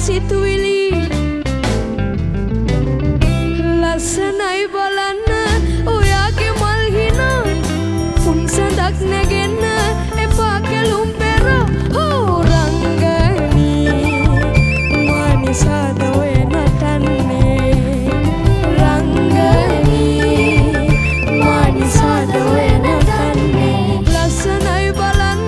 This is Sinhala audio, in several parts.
සිතුවිලි ලස්සනයි බලන්න ඔයාගේ මල් හින උන් සඳක් නැගෙන්න එපා කෙලුම් පෙර හෝ රංගනී මානිසාද ඔය නටන්නේ රංගනී මානිසාද ඔය නටන්නේ ලස්සනයි බලන්න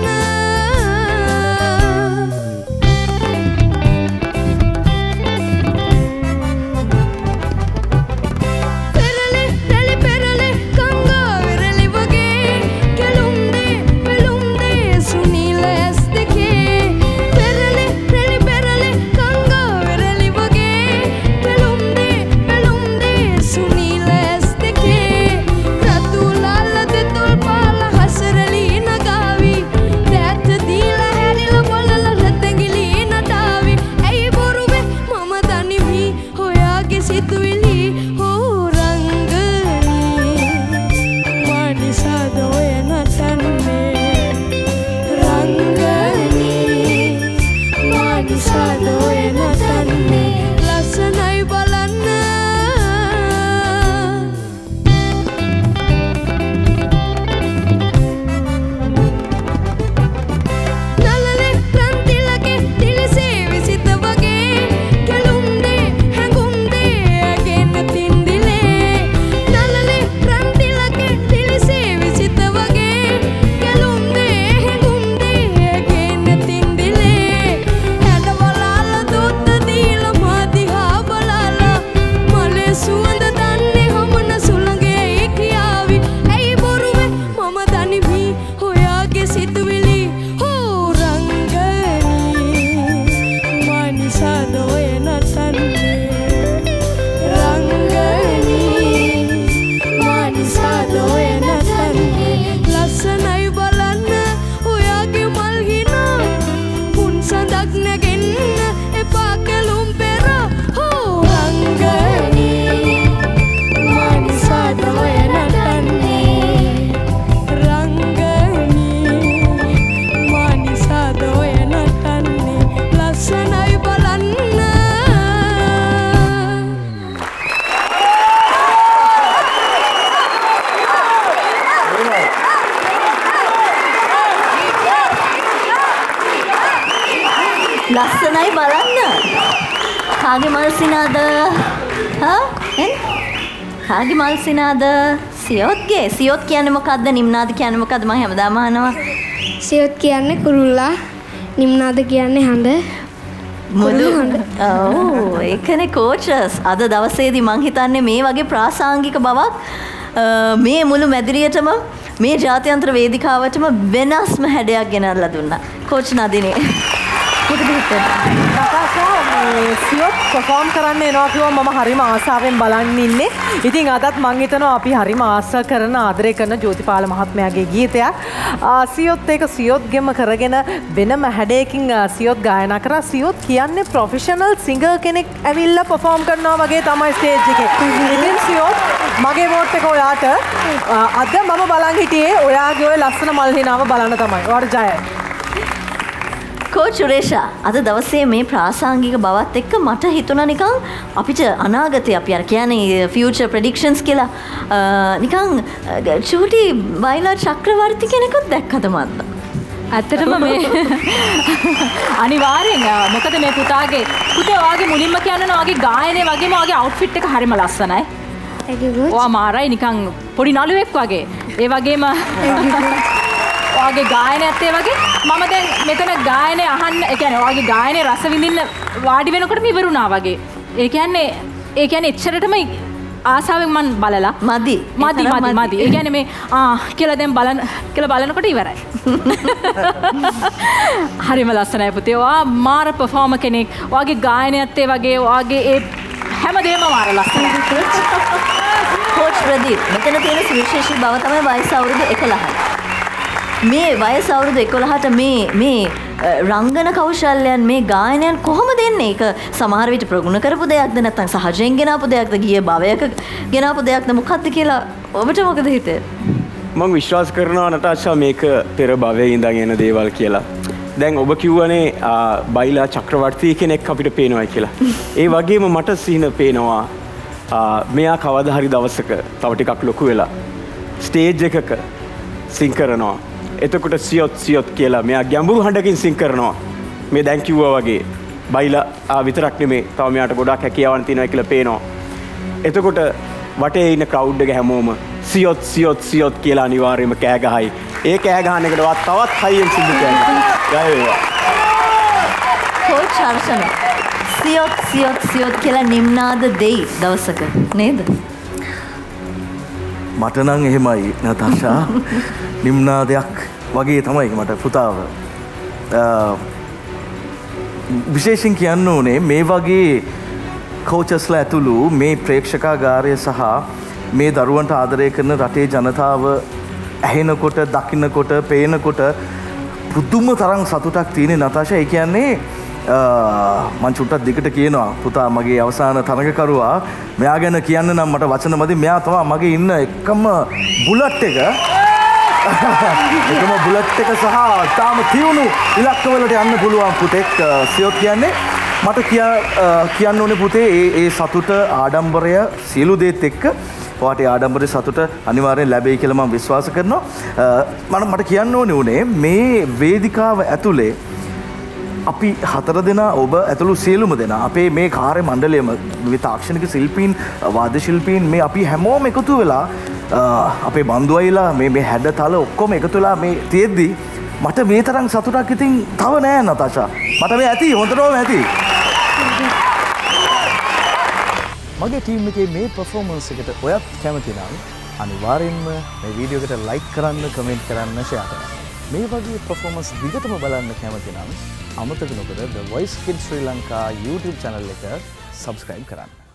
ලස්සනයි බලන්න. කාගේ මල් සිනාද? කාගේ මල් සිනාද? සියොත්ගේ. සියොත් කියන්නේ මොකද්ද? නිම්නාද කියන්නේ මොකද්ද? මම හැමදාම අහනවා. සියොත් කියන්නේ කුරුල්ලා, නිම්නාද කියන්නේ හඳ. මුළු ඔව් ඒකනේ කෝචස්. අද දවසේදී මං හිතන්නේ මේ වගේ ප්‍රාසංගික බවක් මේ මුළු මැදිරියටම මේ ජාත්‍යන්තර වේදිකාවටම වෙනස්ම හැඩයක් ගෙනල්ලා දුන්නා. කෝච් නදිනේ. සියොත් පර්ෆෝම් කරන්න එනවා කිව්වම මම හරිම ආසාවෙන් බලන් ඉන්නේ. ඉතින් අදත් මං හිතනවා අපි හරිම ආස කරන ආදරය කරන ජෝතිපාල මහත්මයාගේ ගීතයක්. සියොත් ඒක සියොත්ගෙම කරගෙන වෙනම හැඩයකින් සියොත් ගායනා කරා. සියොත් කියන්නේ ප්‍රොෆෙෂනල් සිංගර් කෙනෙක් ඇවිල්ලා පර්ෆෝම් කරනවා වගේ තමයි ස්ටේජ් එකේ. ඉතින් සියොත් මගේ වෝට් එක ඔයාට. අද මම බලන් හිටියේ ඔයාගේ ඔය ලස්සන මල් හිනාව බලන්න තමයි. ඔයාට ජයයි. කෝච් සුරේෂා අද දවසේ මේ ප්‍රාසංගික බවත් එක්ක මට හිතුණා නිකන් අපිට අනාගතේ අපි අර කියන්නේ ෆියුචර් ප්‍රෙඩික්ෂන්ස් කියලා නිකන් චූටි බයිලා චක්‍රවර්ති කෙනෙකුත් දැක්කද මන්ද? ඇත්තටම මේ අනිවාර්යෙන් මොකද මේ පුතේ ඔයාගේ මුලින්ම කියනවා ඔයාගේ ගායනය වගේම ඔයාගේ අවුට්ෆිට් එක හරිම ලස්සනයි. ඔයා මාරයි නිකන් පොඩි නළුවෙක් වගේ. ඒ වගේම ඔයාගේ ගායනයත් ඒ වගේ මම දැන් මෙතන ගායනය අහන්න ඒ කියන්නේ ඔයාගේ ගායනයේ රස විඳින්න වාඩි වෙනකොටම ඉවරුණා වගේ. ඒ කියන්නේ එච්චරටම ආසාවෙන් මම බලලා මදි. ඒ කියන්නේ මේ කියලා දැන් කියලා බලනකොට ඉවරයි. හරිම ලස්සනයි පුතේ. ඔයා මාර පර්ෆෝමර් කෙනෙක්. ඔයාගේ ගායනයත් ඒ වගේ ඔයාගේ ඒ හැමදේම මාර ලස්සනයි. කෝච් ප්‍රදීප් මෙතන තියෙන සුවිශේෂී බව තමයි වයස අවුරුදු 11යි. මේ වයස අවුරුදු 11ට මේ රංගන කෞශල්‍යයන් මේ ගායනයන් කොහොමද එන්නේ? ඒක සමහර විට ප්‍රගුණ කරපු දෙයක්ද නැත්නම් සහජයෙන් ගෙනාපු දෙයක්ද ගිය භවයක ගෙනාපු දෙයක්ද මොකක්ද කියලා ඔබට මොකද හිතේ? මම විශ්වාස කරනවා නටාෂා මේක පෙර භවයේ ඉඳන් එන දේවල් කියලා. දැන් ඔබ කිව්වනේ බයිලා චක්‍රවර්තී කෙනෙක් අපිට පේනවා කියලා. ඒ වගේම මට සිහින පේනවා මෙයා කවදා හරි දවසක තව ටිකක් ලොකු වෙලා ස්ටේජ් එකක සිං කරනවා. එතකොට සියොත් කියලා මෙයා ගැඹුරු හඬකින් සිං කරනවා. මේ දැන් කිව්වා වගේ බයිලා විතරක් නෙමේ තව මෙයාට ගොඩාක් හැකියාවන් තියෙනවා කියලා පේනවා. එතකොට වටේ ඉන්න ක්‍රවුඩ් එක හැමෝම සියොත් කියලා අනිවාර්යයෙන්ම කෑ ගහයි. ඒ කෑ ගහන එකටවත් තවත් හයියෙන් සිද්ධ කරනවා. ජය වේවා. කෝච් හර්ෂණ සියොත් කියලා නිම්නාද දෙයි දවසක නේද? මට නම් එහෙමයි නතාෂා. නිම්නාදයක් වගේ තමයි මට පුතාව. විශේෂයෙන් කියන්න ඕනේ මේ වගේ කෝචස්ලා ඇතුළු මේ ප්‍රේක්ෂකාගාරය සහ මේ දරුවන්ට ආදරය කරන රටේ ජනතාව ඇහෙනකොට දකින්නකොට පේනකොට පුදුම තරම් සතුටක් තියෙන නතාෂා. ඒ කියන්නේ මං චුට්ටක් දිගට කියනවා පුතා මගේ අවසාන තරගකරුවා මෙයා ගැන කියන්න නම් මට වචන මදි. මෙයා තමයි මගේ ඉන්න එකම බුලට් එක. එකම බුලට් එක සහ තාම තියුණු ඉලක්කවලට යන්න පුළුවන් පුතෙක්. සියොත් කියන්නේ මට කියන්න ඕනේ පුතේ ඒ සතුට ආඩම්බරය සියලු දේත් එක්ක ඔයාට ආඩම්බරය සතුට අනිවාර්යෙන් ලැබෙයි කියලා මම විශ්වාස කරනවා. මට කියන්න ඕනේ උනේ මේ වේදිකාව ඇතුලේ අපි 4 දෙනා ඔබ ඇතුළු සියලුම දෙනා අපේ මේ කාර්ය මණ්ඩලයම විවිධ තාක්ෂණික ශිල්පීන් වාද්‍ය ශිල්පීන් මේ අපි හැමෝම එකතු වෙලා අපේ බන්දුවයිලා මේ හැඩතල ඔක්කොම එකතු වෙලා මේ තියෙද්දි මට මේ තරම් සතුටක් ඉතින් තව නෑ නතාෂා. මට මේ ඇති හොඳටම ඇති. මගේ ටීම් එකේ මේ පර්ෆෝමන්ස් එකට ඔයත් කැමති නම් අනිවාර්යෙන්ම මේ වීඩියෝ එකට ලයික් කරන්න, කමෙන්ට් කරන්න, ෂෙයා කරන්න. මේ වගේ පර්ෆෝමන්ස් දිගටම බලන්න කැමති නම් අමතක නොකර The Voice Kids Sri Lanka YouTube channel එක subscribe කරන්න.